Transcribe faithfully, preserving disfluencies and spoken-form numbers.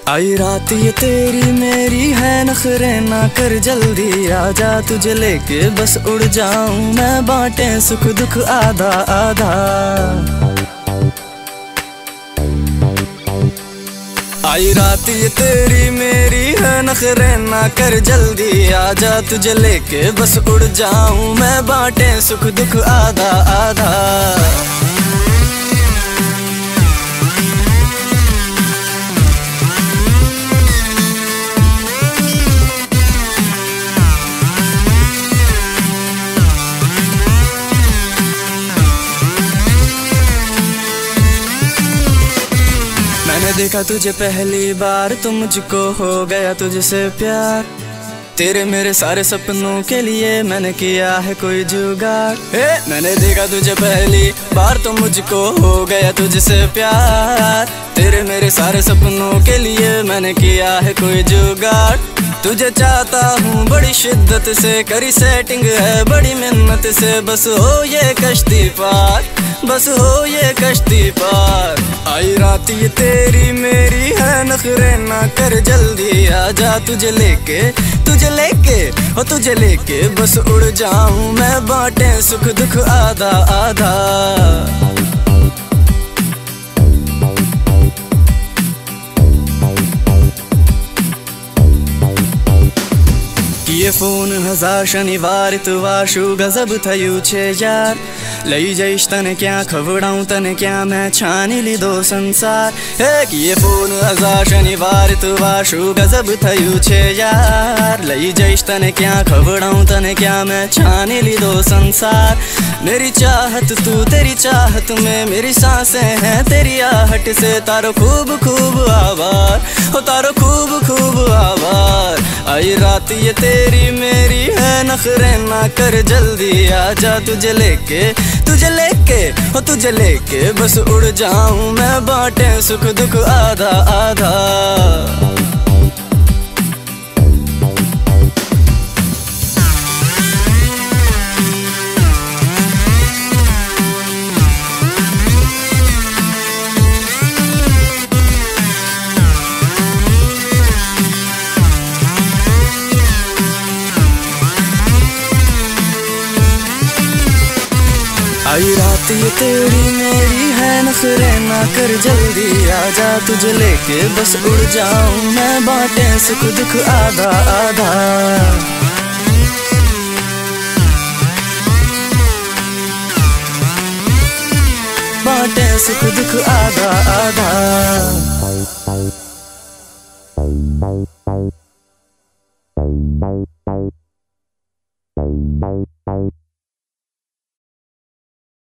आई रात ये तेरी मेरी है नखरे ना कर जल्दी आजा तुझे लेके बस उड़ जाऊं मैं बांटे सुख दुख आधा आधा। आई रात ये तेरी मेरी है नखरे ना कर जल्दी आजा तुझे लेके बस उड़ जाऊं मैं बांटे सुख दुख आधा आधा। मैंने देखा तुझे पहली बार तो मुझको हो गया तुझसे प्यार। तेरे मेरे सारे सपनों के लिए मैंने किया है कोई जुगाड़। मैंने देखा तुझे पहली बार तो मुझको हो गया तुझसे प्यार। तेरे मेरे सारे सपनों के लिए मैंने किया है कोई जुगाड़। तुझे चाहता हूँ बड़ी शिद्दत से करी सेटिंग है बड़ी मिन्नत से बस हो ये कश्ती पार बस हो ये कश्ती पार। आई रात ये तेरी मेरी है नखरे ना कर जल्दी आजा तुझे लेके तुझे लेके हो तुझे लेके बस उड़ जाऊं मैं बांटे सुख दुख आधा आधा। ये फोन हजार शनिवार तुवाशु गजब थयु छे यार लई जईश तने क्या खवड़ाऊं तने क्या मैं छानी ली दो संसार। एक ये फोन हजार शनिवार तुवाशु गजब थयु छे यार लई जईश तने क्या खवड़ाऊं तने क्या मैं छानी ली दो संसार। मेरी चाहत तू तेरी चाहत में मेरी सांसें हैं तेरी आहट से तारो खूब खूब आभार हो तारो खूब खूब आभार। आई रात ये तेरी मेरी है नखरे ना कर जल्दी आजा तुझे लेके तुझे लेके हो तुझे लेके बस उड़ जाऊं मैं बांटे सुख दुख आधा आधा। आई रात ये तेरी मेरी है नखरे ना कर जल्दी आजा तुझे लेके बस उड़ जाऊं मैं बांटे सुख दुख आधा आधा। बांटे सुख दुख आधा आधा।